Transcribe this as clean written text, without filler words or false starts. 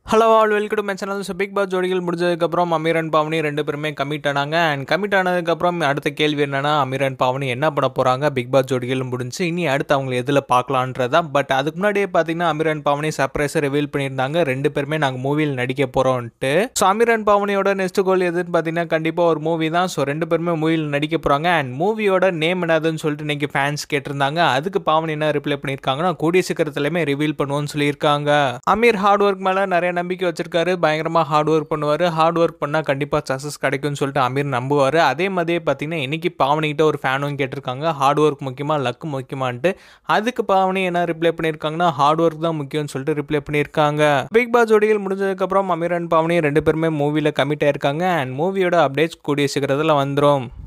Hello all welcome to my channel. So Bigg Boss ஜோடிகள் முடிஞ்சதுக்கப்புறம் Amir and Pavani ரெண்டு பேருமே கமிட் ஆனாங்க. அண்ட் கமிட் ஆனதுக்கப்புறம் அடுத்த கேள்வி என்னன்னா, அமீர் அண்ட் பாவனி என்ன பண்ண போகிறாங்க? பிக் பாஸ் ஜோடிகள் முடிஞ்சு இனி அடுத்து அவங்களை எதில் பார்க்கலான்றதா. பட் அதுக்கு முன்னாடியே பார்த்தீங்கன்னா அமீர் அண்ட் பாவனி சர்ப்ரைஸை ரிவீல் பண்ணியிருந்தாங்க. ரெண்டு பேருமே நாங்கள் மூவியில் நடிக்க போகிறோம்ட்டு. ஸோ அமீர் அண்ட் பாவனியோட நெக்ஸ்ட் கோல் எதுன்னு பார்த்தீங்கன்னா கண்டிப்பாக ஒரு மூவி தான். ஸோ ரெண்டு பேருமே மூவியில் நடிக்க போகிறாங்க. அண்ட் மூவியோட நேம் என்னதுன்னு சொல்லிட்டு இன்னைக்கு ஃபேன்ஸ் கேட்டிருந்தாங்க. அதுக்கு பாவனி என்ன ரிப்ளை பண்ணியிருக்காங்கன்னா, கூடிய சீக்கிரத்துலையுமே ரிவீல் பண்ணுவோன்னு சொல்லியிருக்காங்க. அமீர் ஹார்ட் ஒர்க் மேலே நிறைய நம்பிக்கை வச்சிருக்காரு. பயங்கரமா ஹார்ட் ஒர்க் பண்ணுவாரு. ஹார்ட் ஒர்க் பண்ணா கண்டிப்பா சக்சஸ் கிடைக்கும்னு சொல்லிட்டு அமீர் நம்புவாரு. அதே மாதிரியே பார்த்தீங்கன்னா இன்னைக்கு பாவனி கிட்ட ஒரு ஃபேனும் கேட்டிருக்காங்க, ஹார்ட் ஒர்க் முக்கியமா லக் முக்கியமான்ட்டு. அதுக்கு பாவனி என்ன ரிப்ளை பண்ணியிருக்காங்கன்னா, ஹார்ட் ஒர்க் தான் முக்கியம்னு சொல்லிட்டு ரிப்ளை பண்ணியிருக்காங்க. பிக் பாஸ் ஜோடிகள் முடிஞ்சதுக்கு அப்புறம் அமீர் அண்ட் பாவனி ரெண்டு பேருமே மூவில கமிட் ஆயிருக்காங்க. அண்ட் மூவியோட அப்டேட்ஸ் கூடிய சீக்கிரத்தில் வந்துடும்.